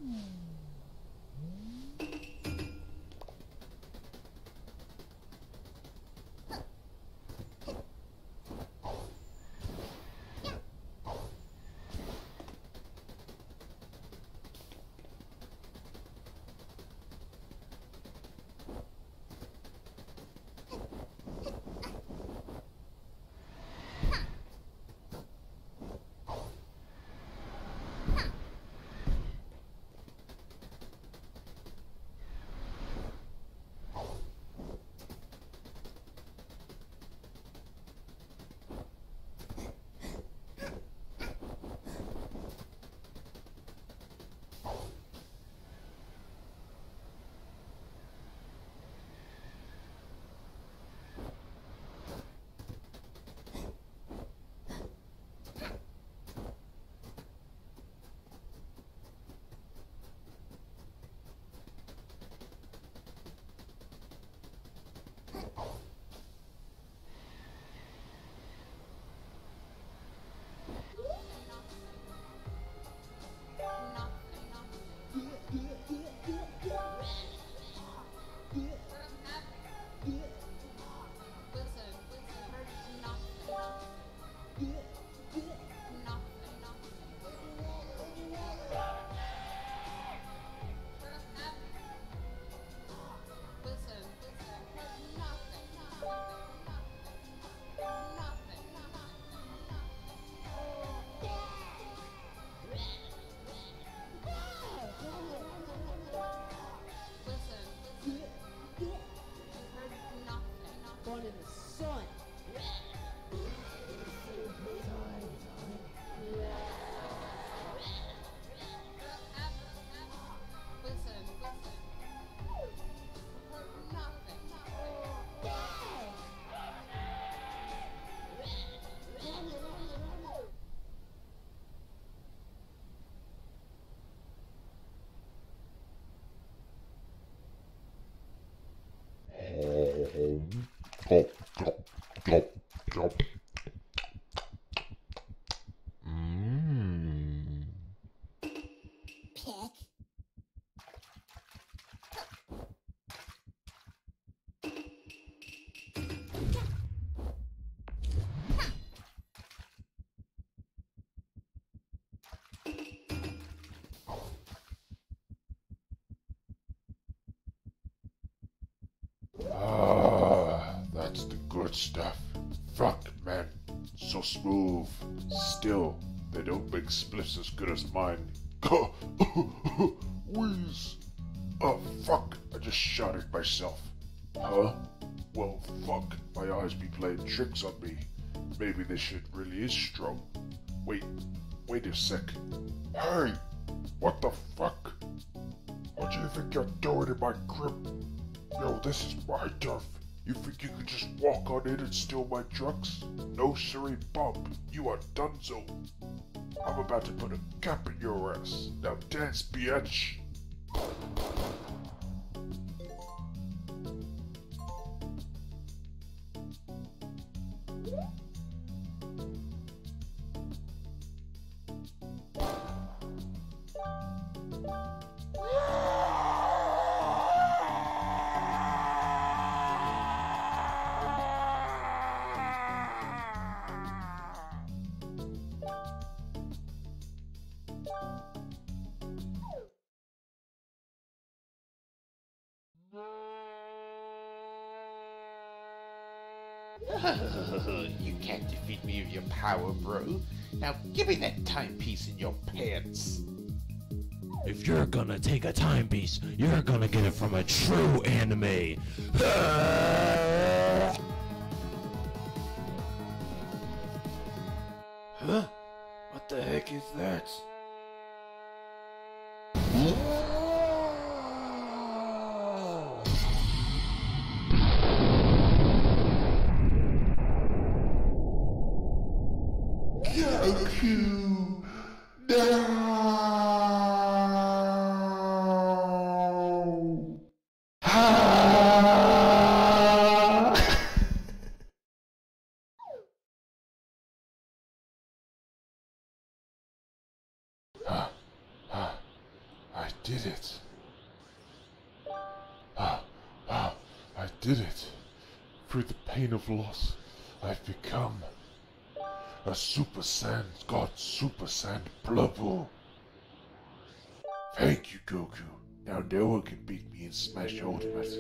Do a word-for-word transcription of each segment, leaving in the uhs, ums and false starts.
Born in the sun. Gulp, gulp, gulp, gulp. Mmm. Pick. Ah, that's the good stuff. Fuck, man. So smooth. Still, they don't make spliffs as good as mine. Wheeze. Oh, fuck. I just shot at myself. Huh? Well, fuck. My eyes be playing tricks on me. Maybe this shit really is strong. Wait. Wait a sec. Hey! What the fuck? What do you think you're doing in my grip? Yo, this is my turf. You think you could just walk on in and steal my trucks? No siree, Bob. You are donezo. I'm about to put a cap in your ass. Now dance, bitch. You can't defeat me with your power, bro. Now give me that timepiece in your pants. If you're gonna take a timepiece, you're gonna get it from a true anime. Huh? What the heck is that? Goku! No! did it. Ah, ah, I did it. Through the pain of loss, I've become a Super Saiyan God Super Saiyan Blubble. Thank you, Goku. Now no one can beat me in Smash Ultimate.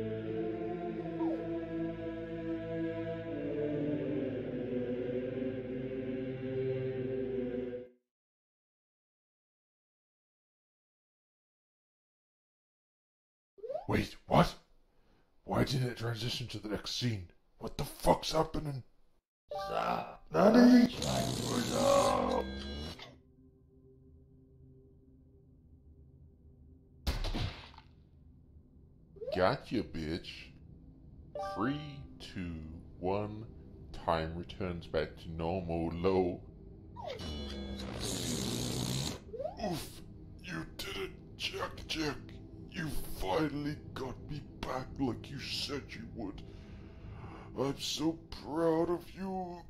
Wait, what? Why didn't it transition to the next scene? What the fuck's happening? Nani? Gotcha, bitch. Three, two, one. Time returns back to normal low. Oof! You did it, Jack Jack! You finally got me back like you said you would. I'm so proud of you.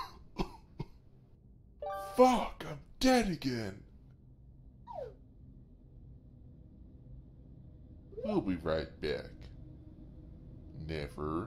Fuck, I'm dead again. We'll be right back. Never.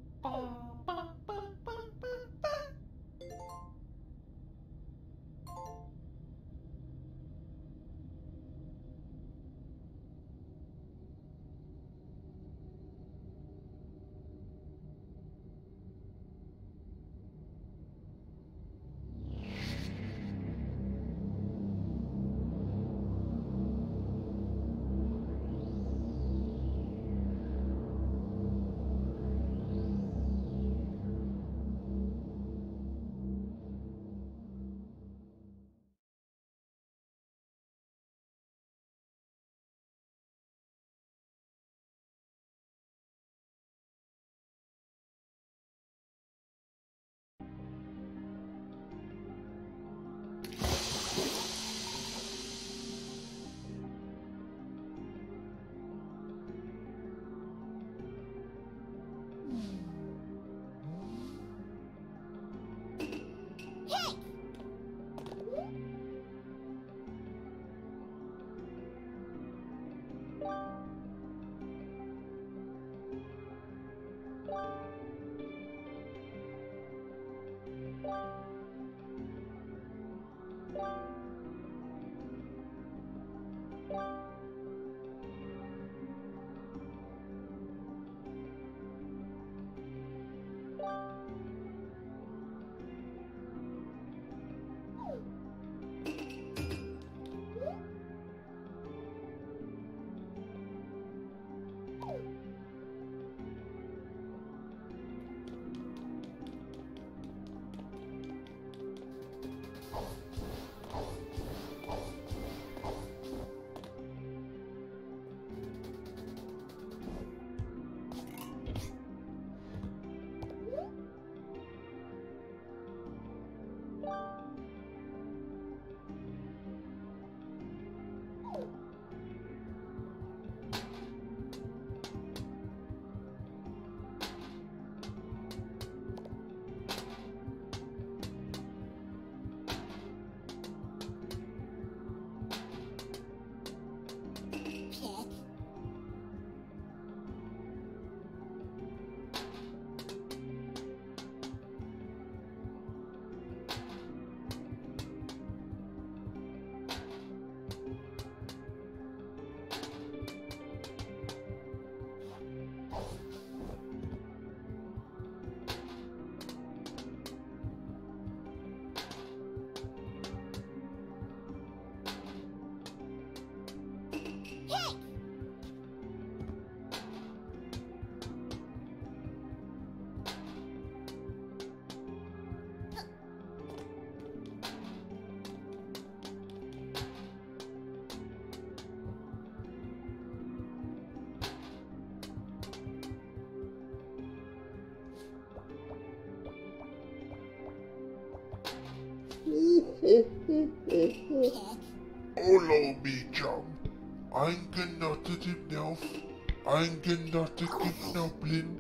Follow me, chum. I'm genottete now. I'm genottete gnoblin.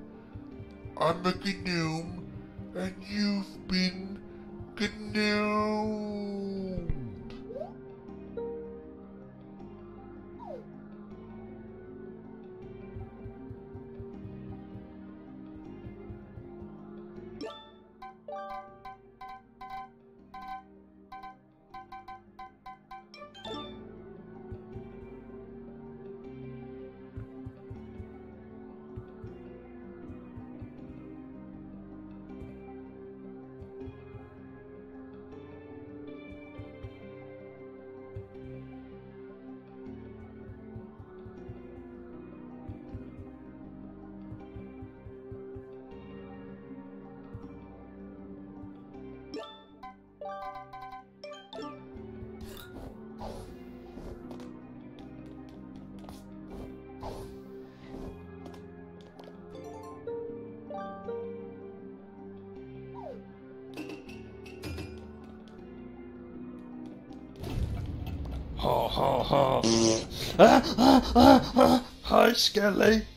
I'm a gnome, and you've been gnomed. ha ha. Ah, ah, ah, ah. Hi, Skelly.